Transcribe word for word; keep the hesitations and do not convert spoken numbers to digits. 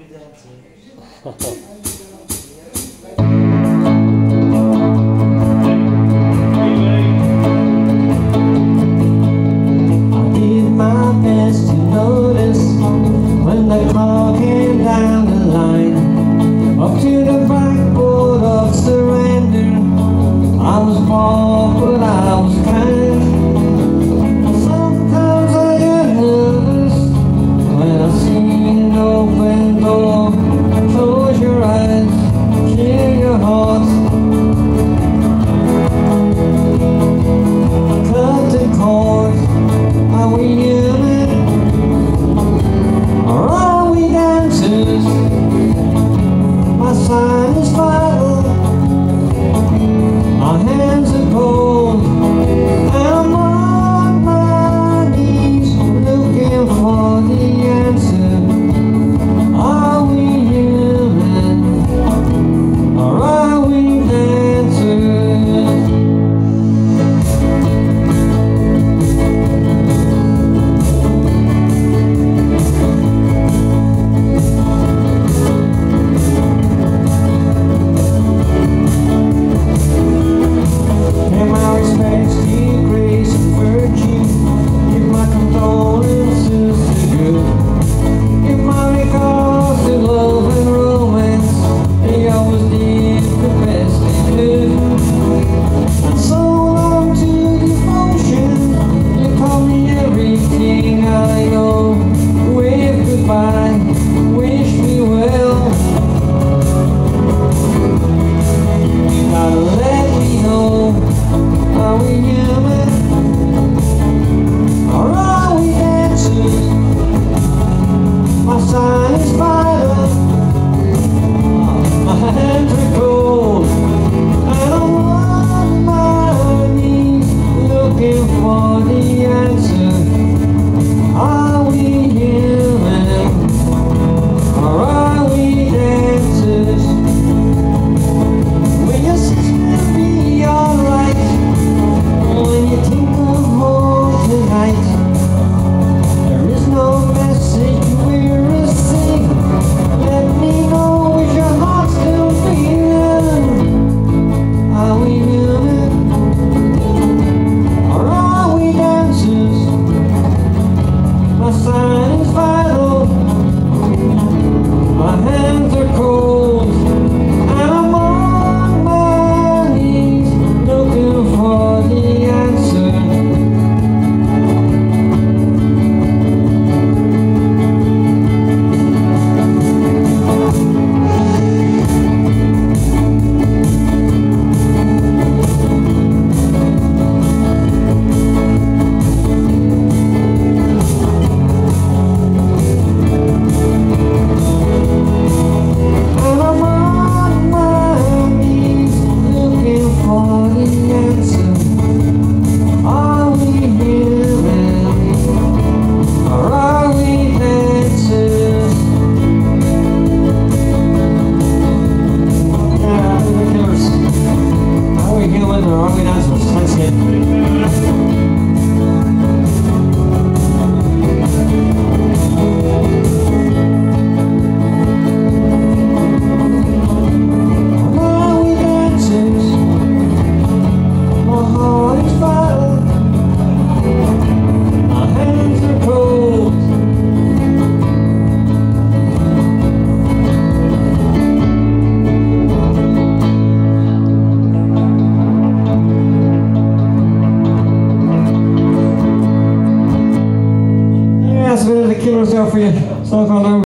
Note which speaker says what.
Speaker 1: did my best to notice when the clock came down the line up to the blackboard of surrender. I was bold, but I was kind. Sometimes I get nervous when I see an open door. Close your eyes, clear your heart. Cut the cord. Are we human? Or are we dancers? My sign is vital. My hands are cold, and I'm on my knees looking for the answer. Are we human, or are we dancers? Am I respects to grace and virtue? Give my condolences to good. Give my regards to love and romance. They always did the best they could. And so long to devotion. You taught me everything I know. Wave goodbye, wish me well. You gotta let me know. Are we human, or are we dancers? My sign is vital. My hands are cold, and I'm on my knees looking for the answer. Are we human, or are we dancers? Will your sister be alright when you think of home tonight? There is no message we're receiving. Let me know, is your heart still beating? Are we human, or are we dancers? My sign is vital. My hands are cold, and I'm on my knees looking for the answer. And I'm on my knees looking for the answer. Are we human, or are we dancers? Yeah, the Killers. Are we human, or are we dancers? Thanks again. Are we dancers? My heart is vital. My hands are cold. Yeah, that's a bit of the Killers there for you. Song called